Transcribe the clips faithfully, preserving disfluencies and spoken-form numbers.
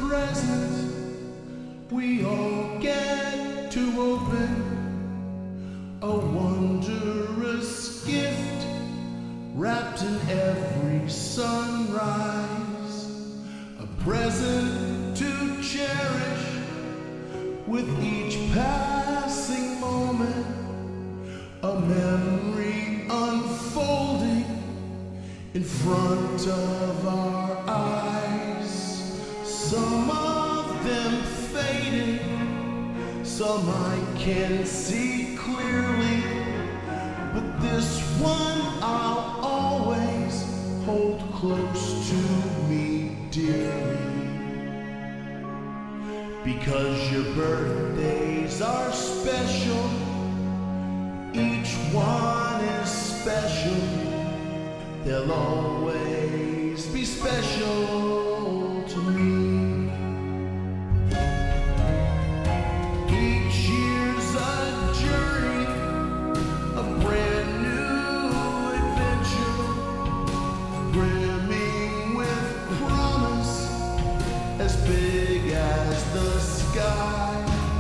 present we all get to open, a wondrous gift wrapped in every sunrise, a present to cherish with each passing moment, a memory unfolding in front of our eyes. Some of them fading, some I can see clearly, but this one I'll always hold close to me dearly. Because your birthdays are special, each one is special, they'll always be special to me. Each year's a journey, a brand new adventure, brimming with promise, as big as the sky,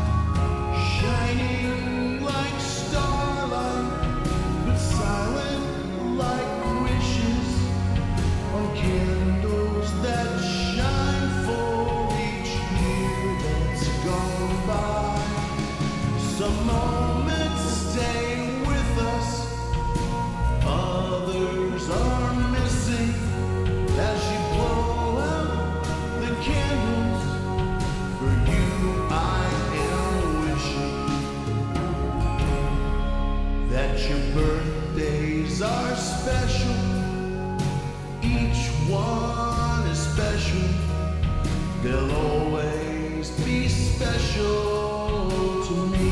shining like starlight, but silent like wishes on candles that shine for each year that's gone by. Some moments stay with us, others are missing as you blow out the candles. For you I am wishing that your birthdays are special, each one is special, they'll always be special to me.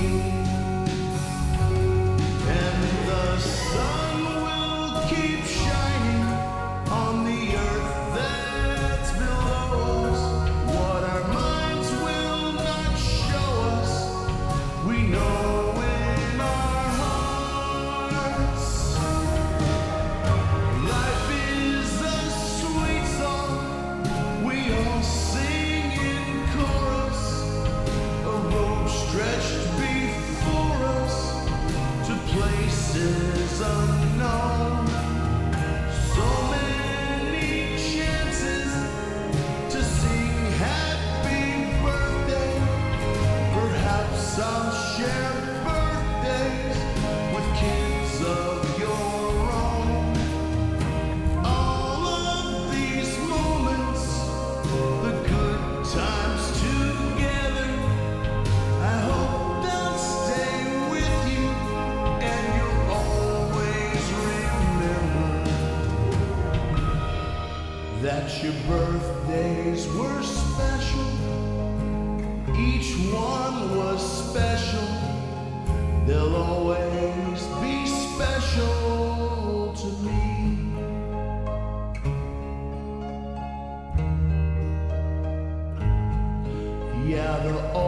And the sun will keep shining on the earth that's below us. What our minds will not show us, we know in our hearts. Life is a sweet song we all sing in chorus, a road stretched before us to places unknown. So many chances to sing happy birthday. Perhaps I'll share birthdays with kids of your own. All of these moments, the good times together, I hope they'll stay with you, and you'll always remember that your birthdays were special, each one was special, they'll always be special to me. Yeah, they'll